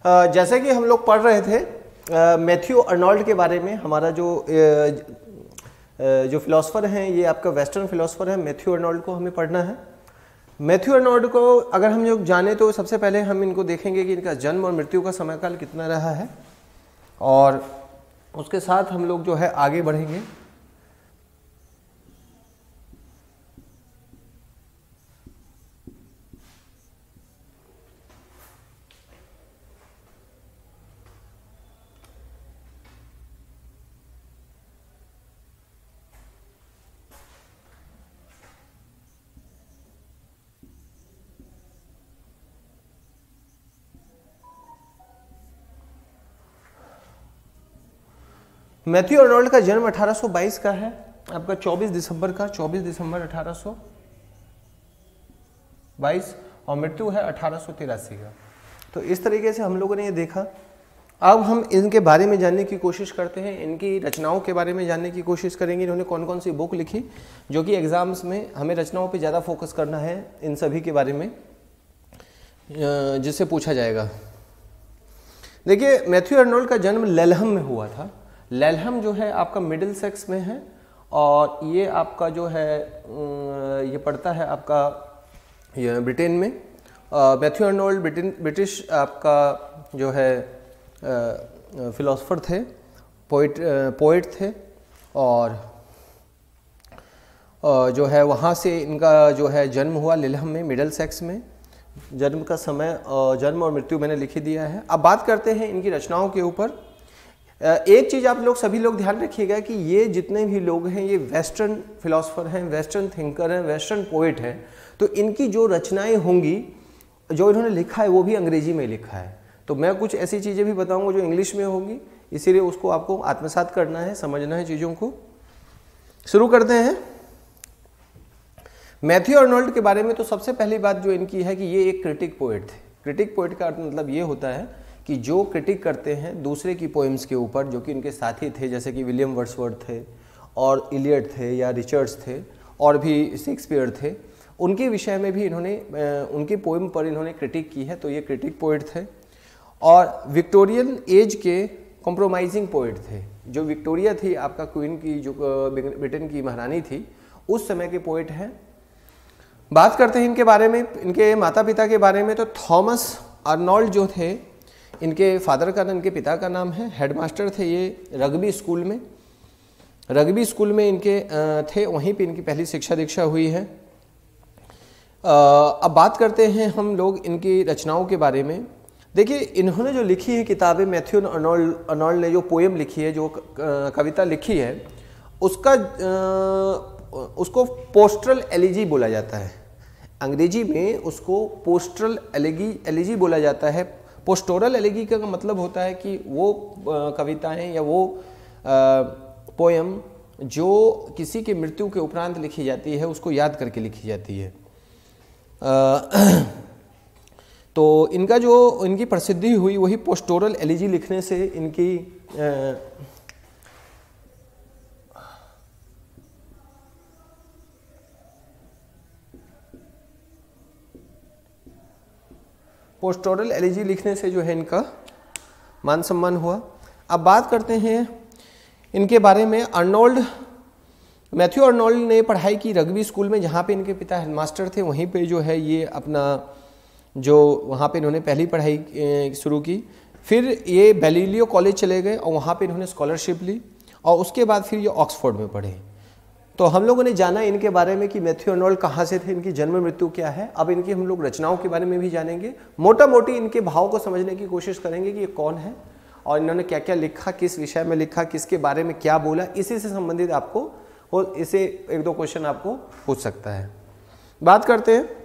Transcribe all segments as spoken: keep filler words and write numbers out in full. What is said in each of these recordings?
जैसे कि हम लोग पढ़ रहे थे मैथ्यू अर्नोल्ड के बारे में, हमारा जो जो फिलोसफर हैं ये आपका वेस्टर्न फिलोसफर है, मैथ्यू अर्नोल्ड को हमें पढ़ना है। मैथ्यू अर्नोल्ड को अगर हम लोग जाने तो सबसे पहले हम इनको देखेंगे कि इनका जन्म और मृत्यु का समयकाल कितना रहा है, और उसके साथ हम लोग जो है आगे बढ़ेंगे। मैथ्यू अर्नोल्ड का जन्म अठारह सौ बाईस का है, आपका चौबीस दिसंबर का, चौबीस दिसंबर अठारह सौ बाईस, और मृत्यु है अठारह सौ तिरासी का। तो इस तरीके से हम लोगों ने ये देखा। अब हम इनके बारे में जानने की कोशिश करते हैं, इनकी रचनाओं के बारे में जानने की कोशिश करेंगे। इन्होंने कौन कौन सी बुक लिखी, जो कि एग्जाम्स में हमें रचनाओं पे ज़्यादा फोकस करना है, इन सभी के बारे में जिससे पूछा जाएगा। देखिए, मैथ्यू अर्नोल्ड का जन्म लेल्हम में हुआ था। लेल्हम जो है आपका मिडिल सेक्स में है, और ये आपका जो है ये पड़ता है आपका ये ब्रिटेन में। मैथ्यू अर्नोल्ड ब्रिटेन ब्रिटिश आपका जो है फिलोसफर थे, पोइट पोइट थे, और जो है वहाँ से इनका जो है जन्म हुआ लेल्हम में, मिडिल सेक्स में। जन्म का समय, जन्म और मृत्यु मैंने लिख दिया है। अब बात करते हैं इनकी रचनाओं के ऊपर। एक चीज़ आप लोग सभी लोग ध्यान रखिएगा कि ये जितने भी लोग हैं ये वेस्टर्न फिलोसफर हैं, वेस्टर्न थिंकर हैं, वेस्टर्न पोइट हैं। तो इनकी जो रचनाएं होंगी, जो इन्होंने लिखा है वो भी अंग्रेजी में लिखा है। तो मैं कुछ ऐसी चीज़ें भी बताऊंगा जो इंग्लिश में होंगी, इसीलिए उसको आपको आत्मसात करना है, समझना है चीज़ों को। शुरू करते हैं मैथ्यू अर्नोल्ड के बारे में। तो सबसे पहली बात जो इनकी है कि ये एक क्रिटिक पोइट थे। क्रिटिक पोइट का मतलब ये होता है कि जो क्रिटिक करते हैं दूसरे की पोएम्स के ऊपर, जो कि इनके साथी थे, जैसे कि विलियम वर्ड्सवर्थ थे, और इलियट थे, या रिचर्ड्स थे, और भी शेक्सपियर थे। उनके विषय में भी इन्होंने उनकी पोएम पर इन्होंने क्रिटिक की है। तो ये क्रिटिक पोइट थे। और विक्टोरियन एज के कॉम्प्रोमाइजिंग पोइट थे। जो विक्टोरिया थी आपका क्वीन की, जो ब्रिटेन की महारानी थी, उस समय के पोइट हैं। बात करते हैं इनके बारे में, इनके माता पिता के बारे में। तो थॉमस अर्नोल्ड जो थे, इनके फादर का, इनके पिता का नाम है, हेडमास्टर थे ये रग्बी स्कूल में। रग्बी स्कूल में इनके थे, वहीं पे इनकी पहली शिक्षा दीक्षा हुई है। अब बात करते हैं हम लोग इनकी रचनाओं के बारे में। देखिए, इन्होंने जो लिखी है किताबें, मैथ्यू अर्नोल्ड अर्नोल्ड ने जो पोएम लिखी है, जो कविता लिखी है, उसका उसको पोस्टरल एलिजी बोला जाता है। अंग्रेजी में उसको पोस्टरल एलिगी एलिजी बोला जाता है। पोस्टोरल एलिगी का मतलब होता है कि वो कविताएं या वो पोएम जो किसी की मृत्यु के उपरांत लिखी जाती है, उसको याद करके लिखी जाती है। तो इनका जो इनकी प्रसिद्धि हुई वही पोस्टोरल एलिजी लिखने से इनकी पोस्टोरल एलिजी लिखने से जो है इनका मान सम्मान हुआ। अब बात करते हैं इनके बारे में। अर्नोल्ड मैथ्यू अर्नोल्ड ने पढ़ाई की रग्बी स्कूल में, जहाँ पे इनके पिता हेडमास्टर थे। वहीं पे जो है ये अपना जो वहाँ पे इन्होंने पहली पढ़ाई शुरू की। फिर ये गैलीलियो कॉलेज चले गए और वहाँ पे इन्होंने स्कॉलरशिप ली, और उसके बाद फिर ये ऑक्सफोर्ड में पढ़े। तो हम लोगों ने जाना इनके बारे में कि मैथ्यू अर्नोल्ड कहाँ से थे, इनकी जन्म मृत्यु क्या है। अब इनकी हम लोग रचनाओं के बारे में भी जानेंगे। मोटा मोटी इनके भाव को समझने की कोशिश करेंगे कि ये कौन है और इन्होंने क्या क्या लिखा, किस विषय में लिखा, किसके बारे में क्या बोला। इसी से संबंधित आपको हो इसे एक दो क्वेश्चन आपको पूछ सकता है। बात करते हैं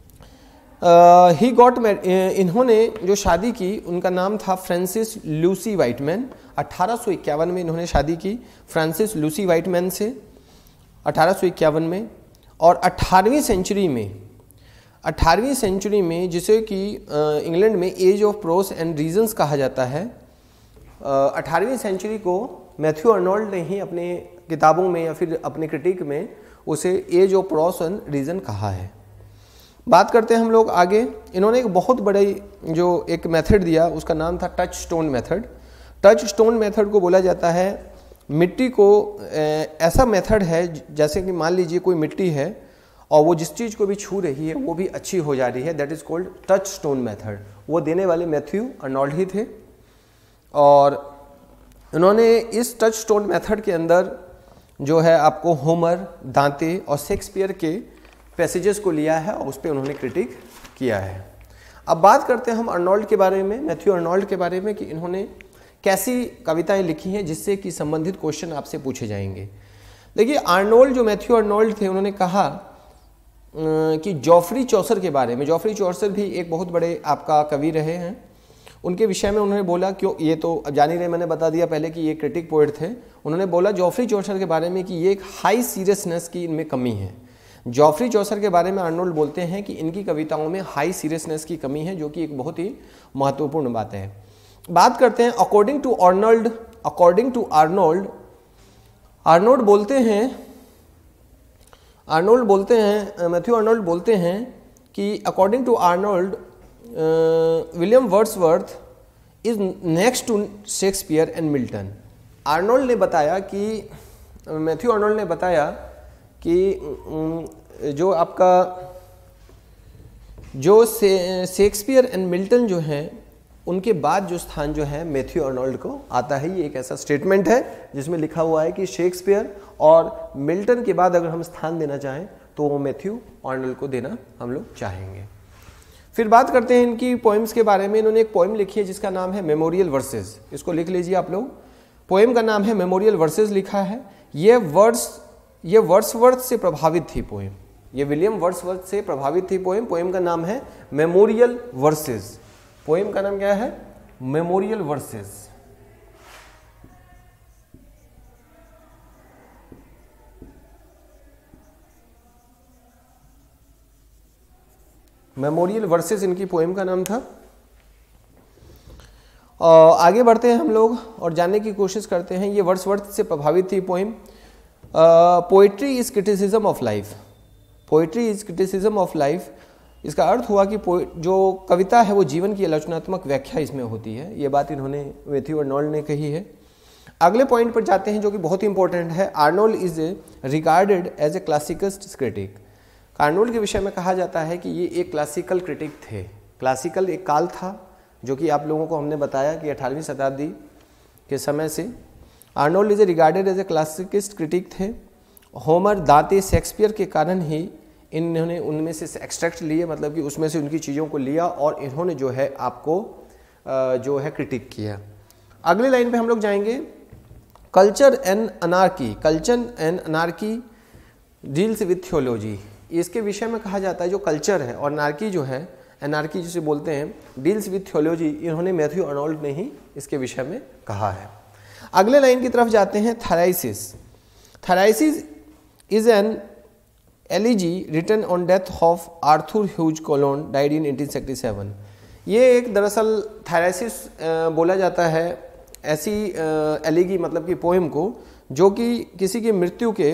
ही गॉट इन्होंने जो शादी की, उनका नाम था फ्रांसिस लूसी वाइटमैन। अठारह सौ इक्यावन में इन्होंने शादी की फ्रांसिस लूसी वाइटमैन से, अठारह सौ इक्यावन में। और अठारहवीं सेंचुरी में अठारहवीं सेंचुरी में जिसे कि इंग्लैंड में age of prose and reasons कहा जाता है, अठारहवीं सेंचुरी को मैथ्यू अर्नोल्ड ने ही अपने किताबों में या फिर अपने क्रिटिक में उसे age of prose and reason कहा है। बात करते हैं हम लोग आगे। इन्होंने एक बहुत बड़े जो एक मेथड दिया उसका नाम था touchstone method. Touchstone method को बोला जाता है मिट्टी को, ऐसा मेथड है जैसे कि मान लीजिए कोई मिट्टी है और वो जिस चीज़ को भी छू रही है वो भी अच्छी हो जा रही है, that is called touchstone method. वो देने वाले मैथ्यू अर्नोल्ड ही थे और उन्होंने इस टच स्टोन मेथड के अंदर जो है आपको होमर, दांते और शेक्सपियर के पैसेजेस को लिया है और उस पर उन्होंने क्रिटिक किया है। अब बात करते हैं हम अर्नोल्ड के बारे में, मैथ्यू अर्नोल्ड के बारे में कि इन्होंने कैसी कविताएं लिखी हैं जिससे कि संबंधित क्वेश्चन आपसे पूछे जाएंगे। देखिए आर्नोल्ड, जो मैथ्यू अर्नोल्ड थे, उन्होंने कहा कि जॉफरी चौसर के बारे में, जॉफरी चौसर भी एक बहुत बड़े आपका कवि रहे हैं, उनके विषय में उन्होंने बोला, क्यों ये तो अब जान ही रहे, मैंने बता दिया पहले कि ये क्रिटिक पोएट थे। उन्होंने बोला जॉफरी चौसर के बारे में कि ये एक हाई सीरियसनेस की इनमें कमी है। जॉफरी चौसर के बारे में आर्नोल्ड बोलते हैं कि इनकी कविताओं में हाई सीरियसनेस की कमी है, जो कि एक बहुत ही महत्वपूर्ण बात है। बात करते हैं according to Arnold, according to Arnold, Arnold बोलते हैं आर्नोल्ड बोलते हैं मैथ्यू अर्नोल्ड बोलते हैं कि according to Arnold William Wordsworth is next to Shakespeare and Milton. Arnold ने बताया कि मैथ्यू अर्नोल्ड ने बताया कि जो आपका जो शेक्सपियर एंड मिल्टन जो हैं उनके बाद जो स्थान जो है मैथ्यू अर्नोल्ड को आता है। ये एक ऐसा स्टेटमेंट है जिसमें लिखा हुआ है कि शेक्सपियर और मिल्टन के बाद अगर हम स्थान देना चाहें तो वो मैथ्यू अर्नोल्ड को देना हम लोग चाहेंगे। फिर बात करते हैं इनकी पोएम्स के बारे में। इन्होंने एक पोएम लिखी है जिसका नाम है मेमोरियल वर्सेस। इसको लिख लीजिए आप लोग। पोएम का नाम है मेमोरियल वर्सेस लिखा है। ये वर्ड्स ये वर्ड्सवर्थ से प्रभावित थी पोएम, ये विलियम वर्ड्सवर्थ से प्रभावित थी पोएम। पोएम का नाम है मेमोरियल वर्सेस। पोएम का नाम क्या है? Memorial verses. मेमोरियल वर्सेस इनकी पोएम का नाम था। और आगे बढ़ते हैं हम लोग और जानने की कोशिश करते हैं। ये वर्ड्सवर्थ से प्रभावित थी poem. Poetry is criticism of life. Poetry is criticism of life, इसका अर्थ हुआ कि जो कविता है वो जीवन की आलोचनात्मक व्याख्या इसमें होती है। ये बात इन्होंने मैथ्यू अर्नोल्ड ने कही है। अगले पॉइंट पर जाते हैं जो कि बहुत इंपॉर्टेंट है। Arnold is regarded as a classicalist critic. Arnold के विषय में कहा जाता है कि ये एक क्लासिकल क्रिटिक थे। क्लासिकल एक काल था जो कि आप लोगों को हमने बताया कि अठारहवीं शताब्दी के समय से Arnold is regarded as a classicist critic थे। होमर, दांते, शेक्सपियर के कारण ही इन्होंने उनमें से एक्सट्रैक्ट लिए, मतलब कि उसमें से उनकी चीज़ों को लिया और इन्होंने जो है आपको जो है क्रिटिक किया। अगले लाइन पे हम लोग जाएंगे। Culture and anarchy. Culture and anarchy deals with theology. इसके विषय में कहा जाता है जो कल्चर है और अनार्की जो है, एनार्की जिसे बोलते हैं, डील्स विथ थियोलॉजी, इन्होंने मैथ्यू अर्नोल्ड ने ही इसके विषय में कहा है। अगले लाइन की तरफ जाते हैं। Thyrsis. Thyrsis is an elegy written on death of Arthur Hugh Clough, died in eighteen sixty seven. ये एक दरअसल थेराइसिस बोला जाता है ऐसी एलिगी, मतलब कि पोएम को, जो कि किसी की मृत्यु के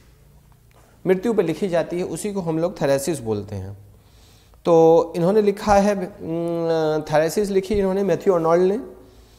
मृत्यु पर लिखी जाती है, उसी को हम लोग थेराइसिस बोलते हैं। तो इन्होंने लिखा है, थेराइसिस लिखी इन्होंने मैथ्यू अर्नोल्ड ने।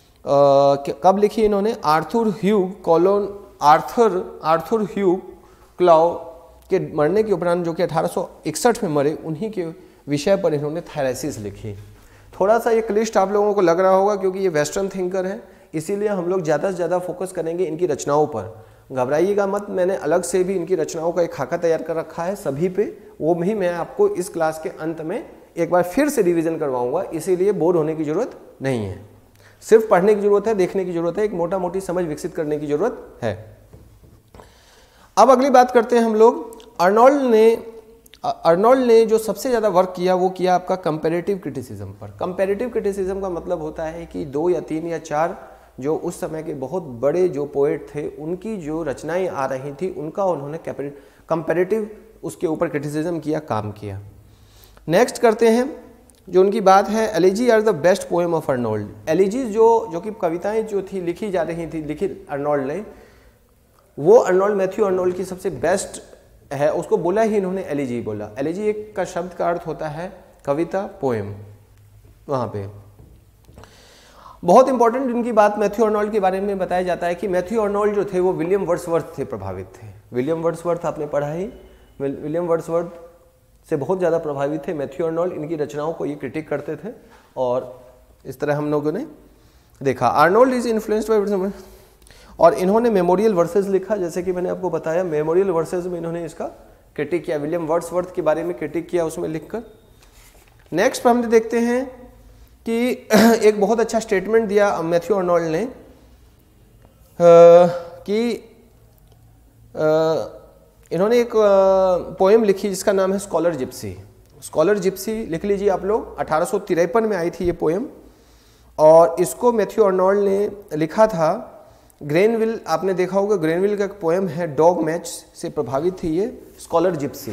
कब लिखी इन्होंने? Arthur Hugh Clough Arthur Arthur Hugh Clough के मरने के उपरांत, जो कि अठारह सौ इकसठ में मरे, उन्हीं के विषय पर इन्होंने थेराइसिस लिखी। थोड़ा सा ये क्लिष्ट आप लोगों को लग रहा होगा क्योंकि ये वेस्टर्न थिंकर है, इसीलिए हम लोग ज़्यादा से ज़्यादा फोकस करेंगे इनकी रचनाओं पर। घबराइएगा मत, मैंने अलग से भी इनकी रचनाओं का एक खाका तैयार कर रखा है सभी पे, वो भी मैं आपको इस क्लास के अंत में एक बार फिर से रिवीजन करवाऊंगा, इसीलिए बोर होने की जरूरत नहीं है। सिर्फ पढ़ने की जरूरत है, देखने की जरूरत है, एक मोटा मोटी समझ विकसित करने की जरूरत है। अब अगली बात करते हैं हम लोग। अर्नोल्ड ने अर्नोल्ड ने जो सबसे ज़्यादा वर्क किया वो किया आपका कंपैरेटिव क्रिटिसिज्म पर। कंपैरेटिव क्रिटिसिज्म का मतलब होता है कि दो या तीन या चार जो उस समय के बहुत बड़े जो पोएट थे, उनकी जो रचनाएं आ रही थी, उनका उन्होंने कंपैरेटिव उसके ऊपर क्रिटिसिज्म किया, काम किया। नेक्स्ट करते हैं जो उनकी बात है, elegy are the best poem of Arnold. Elegy जो जो कि कविताएं जो थी लिखी जा रही थी, लिखी अर्नोल्ड ने, वो अर्नोल्ड मैथ्यू अर्नोल्ड की सबसे बेस्ट है उसको बोला ही इन्होंने एलिजी बोला। एलिजी एक का शब्द का अर्थ होता है कविता, पोएम। वहाँ पे बहुत इंपॉर्टेंट इनकी बात मैथ्यू अर्नोल्ड के बारे में बताया जाता है कि मैथ्यू अर्नोल्ड जो थे वो विलियम वर्ड्सवर्थ से प्रभावित थे। विलियम वर्ड्सवर्थ आपने पढ़ा ही, विलियम वर्ड्सवर्थ से बहुत ज़्यादा प्रभावित थे मैथ्यू अर्नोल्ड। इनकी रचनाओं को ये क्रिटिक करते थे और इस तरह हम लोगों ने देखा। आर्नोल्ड इज इन्फ्लुएंस्ड बाय, और इन्होंने मेमोरियल वर्सेस लिखा, जैसे कि मैंने आपको बताया मेमोरियल वर्सेस में इन्होंने इसका क्रिटिक किया, विलियम वर्ड्सवर्थ के बारे में क्रिटिक किया उसमें लिखकर। नेक्स्ट हम देखते हैं कि एक बहुत अच्छा स्टेटमेंट दिया मैथ्यू अर्नोल्ड ने कि इन्होंने एक पोएम लिखी जिसका नाम है स्कॉलर जिप्सी। स्कॉलर जिप्सी लिख लीजिए आप लोग, अठारह सौ तिरपन में आई थी ये पोएम, और इसको मैथ्यू अर्नोल्ड ने लिखा था। ग्रेनविल, आपने देखा होगा ग्रेनविल का एक पोएम है डॉग मैच से प्रभावित थी ये स्कॉलर जिप्सी।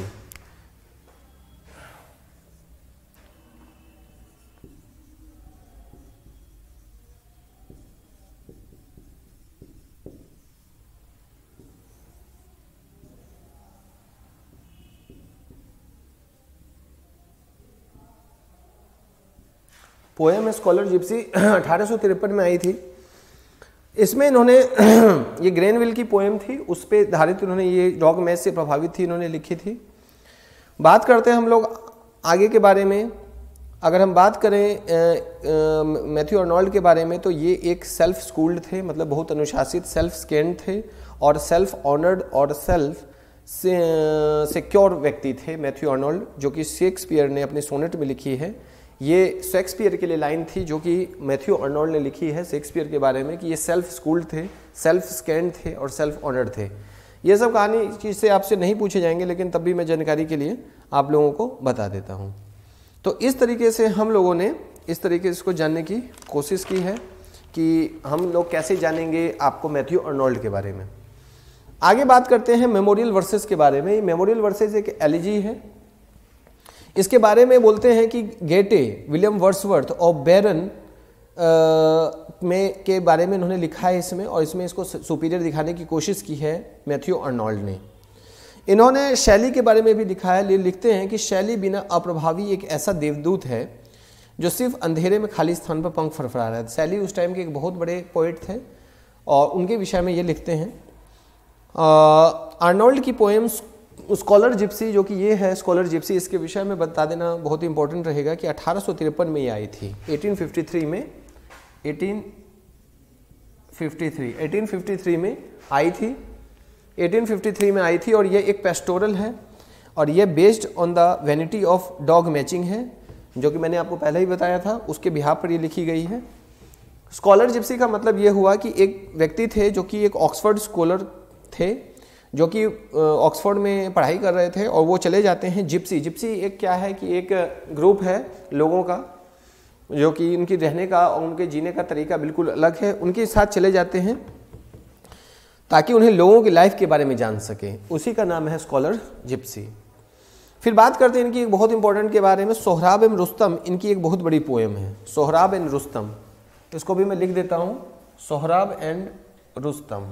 पोएम है स्कॉलर जिप्सी, अठारह सौ तिरपन में आई थी। इसमें इन्होंने ये ग्रेनविल की पोएम थी, उस पर आधारित इन्होंने ये डॉग मैच से प्रभावित थी इन्होंने लिखी थी। बात करते हैं हम लोग आगे के बारे में। अगर हम बात करें मैथ्यू अर्नोल्ड के बारे में तो ये एक सेल्फ स्कूल्ड थे, मतलब बहुत अनुशासित, सेल्फ स्कैन्ड थे और सेल्फ ऑनर्ड और सेल्फ सिक्योर व्यक्ति थे मैथ्यू अर्नोल्ड, जो कि शेक्सपियर ने अपने सोनेट में लिखी है। ये शेक्सपियर के लिए लाइन थी जो कि मैथ्यू अर्नोल्ड ने लिखी है शेक्सपियर के बारे में कि ये सेल्फ स्कूल्ड थे, सेल्फ स्कैन्ड थे और सेल्फ ऑनर्ड थे। ये सब कहानी चीज़ से आपसे नहीं पूछे जाएंगे, लेकिन तब भी मैं जानकारी के लिए आप लोगों को बता देता हूँ। तो इस तरीके से हम लोगों ने इस तरीके से इसको जानने की कोशिश की है कि हम लोग कैसे जानेंगे आपको मैथ्यू अर्नोल्ड के बारे में। आगे बात करते हैं मेमोरियल वर्सेस के बारे में। मेमोरियल वर्सेस एक एलिजी है। इसके बारे में बोलते हैं कि गेटे, विलियम वर्ड्सवर्थ और बैरन में के बारे में इन्होंने लिखा है इसमें, और इसमें इसको सुपीरियर दिखाने की कोशिश की है मैथ्यू अर्नोल्ड ने। इन्होंने शैली के बारे में भी लिखा है। लिखते हैं कि शैली बिना अप्रभावी एक ऐसा देवदूत है जो सिर्फ अंधेरे में खाली स्थान पर पंख फड़फड़ा रहा है। शैली उस टाइम के एक बहुत बड़े पोइट थे और उनके विषय में ये लिखते हैं। आर्नोल्ड की पोएम्स स्कॉलर जिप्सी, जो कि ये है स्कॉलर जिप्सी, इसके विषय में बता देना बहुत इंपॉर्टेंट रहेगा कि अठारह सौ तिरपन में ये आई थी, अठारह सौ तिरेपन में अठारह सौ तिरेपन अठारह सौ तिरेपन में आई थी अठारह सौ तिरेपन में आई थी और ये एक पेस्टोरल है और ये based on the vanity of dog matching है, जो कि मैंने आपको पहले ही बताया था, उसके बिहाफ पर ये लिखी गई है। स्कॉलर जिप्सी का मतलब ये हुआ कि एक व्यक्ति थे जो कि एक ऑक्सफोर्ड स्कॉलर थे, जो कि ऑक्सफोर्ड में पढ़ाई कर रहे थे, और वो चले जाते हैं जिप्सी। जिप्सी एक क्या है कि एक ग्रुप है लोगों का जो कि उनकी रहने का और उनके जीने का तरीका बिल्कुल अलग है, उनके साथ चले जाते हैं ताकि उन्हें लोगों की लाइफ के बारे में जान सके। उसी का नाम है स्कॉलर जिप्सी। फिर बात करते हैं इनकी एक बहुत इंपॉर्टेंट के बारे में, सोहराब एंड रुस्तम। इनकी एक बहुत बड़ी पोएम है सोहराब एंड रुस्तम। इसको भी मैं लिख देता हूँ, Sohrab and Rustum.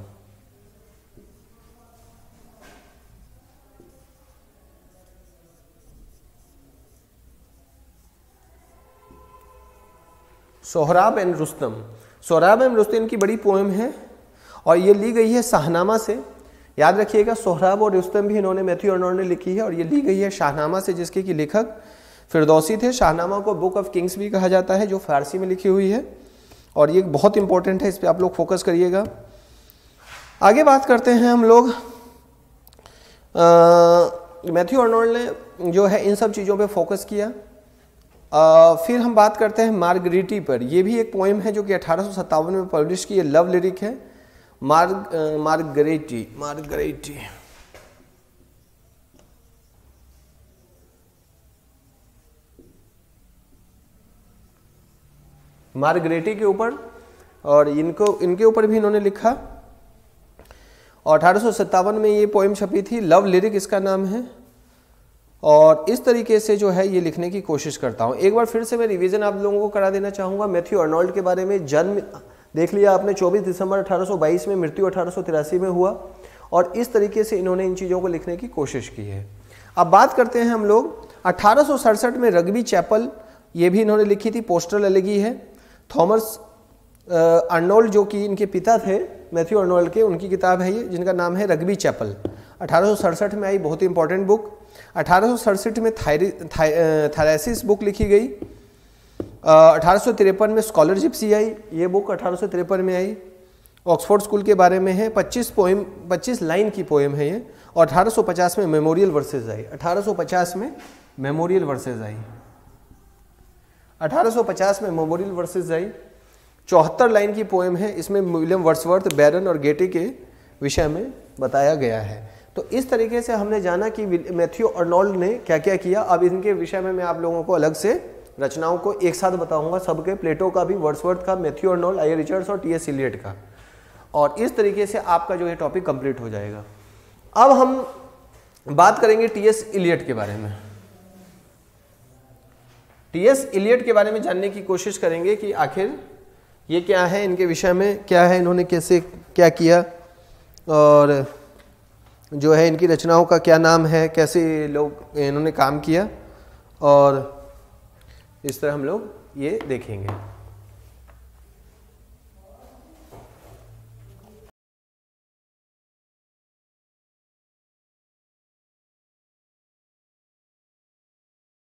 Sohrab and Rustum. Sohrab and Rustum इनकी बड़ी पोएम है और ये ली गई है शाहनामा से। याद रखिएगा, सोहराब और रुस्तम भी इन्होंने मैथ्यू अर्नोल्ड ने लिखी है और ये ली गई है शाहनामा से, जिसके कि लेखक फिरदौसी थे। शाहनामा को बुक ऑफ किंग्स भी कहा जाता है, जो फारसी में लिखी हुई है, और ये बहुत इंपॉर्टेंट है, इस पर आप लोग फोकस करिएगा। आगे बात करते हैं हम लोग, मैथ्यू अर्नोल्ड ने जो है इन सब चीज़ों पर फोकस किया। Uh, फिर हम बात करते हैं मार्गरेटी पर। यह भी एक पोएम है जो कि अठारह सौ सत्तावन में पब्लिश की, लव लिरिक है। मार्ग मार्गरेटी मार्गरेटी मार्गरेटी के ऊपर, और इनको इनके ऊपर भी इन्होंने लिखा, और अठारह सौ सत्तावन में ये पोएम छपी थी, लव लिरिक इसका नाम है। और इस तरीके से जो है ये लिखने की कोशिश करता हूँ। एक बार फिर से मैं रिवीजन आप लोगों को करा देना चाहूँगा मैथ्यू अर्नोल्ड के बारे में। जन्म देख लिया आपने चौबीस दिसंबर अठारह सौ बाईस में, मृत्यु अठारह सौ तिरासी में हुआ, और इस तरीके से इन्होंने इन चीज़ों को लिखने की कोशिश की है। अब बात करते हैं हम लोग अठारह सौ सड़सठ में रग्बी चैपल, ये भी इन्होंने लिखी थी, पोस्टल एलेगी है। थॉमस अर्नोल्ड जो कि इनके पिता थे मैथ्यू अर्नोल्ड के, उनकी किताब है ये जिनका नाम है रग्बी चैपल, अठारह सौ सड़सठ में आई, बहुत ही इंपॉर्टेंट बुक। अठारह सौ सड़सठ में थायरी थायरेसिस बुक लिखी गई। अठारह सौ तिरपन में स्कॉलर जिप्सी आई, ये बुक अठारह सौ तिरपन में आई, ऑक्सफोर्ड स्कूल के बारे में है, पच्चीस पोएम पच्चीस लाइन की पोएम है ये। और अठारह सौ पचास में मेमोरियल वर्सेज आई, अठारह सौ पचास में मेमोरियल वर्सेज आई, अठारह सौ पचास में मेमोरियल वर्सेज आई। चौहत्तर लाइन की पोएम है, इसमें विलियम वर्ड्सवर्थ, बैरन और गेटे के विषय में बताया गया है। तो इस तरीके से हमने जाना कि मैथ्यू अर्नोल्ड ने क्या क्या किया। अब इनके विषय में मैं आप लोगों को अलग से रचनाओं को एक साथ बताऊंगा, सबके, प्लेटो का भी, वर्ड्सवर्थ का, मैथ्यू अर्नोल्ड, आई रिचर्ड्स और टी एस इलियट का। और इस तरीके से आपका जो है टॉपिक कंप्लीट हो जाएगा। अब हम बात करेंगे टी एस इलियट के बारे में। टी एस इलियट के बारे में जानने की कोशिश करेंगे कि आखिर ये क्या है, इनके विषय में क्या है, इन्होंने कैसे क्या किया और जो है इनकी रचनाओं का क्या नाम है, कैसे लोग इन्होंने काम किया, और इस तरह हम लोग ये देखेंगे।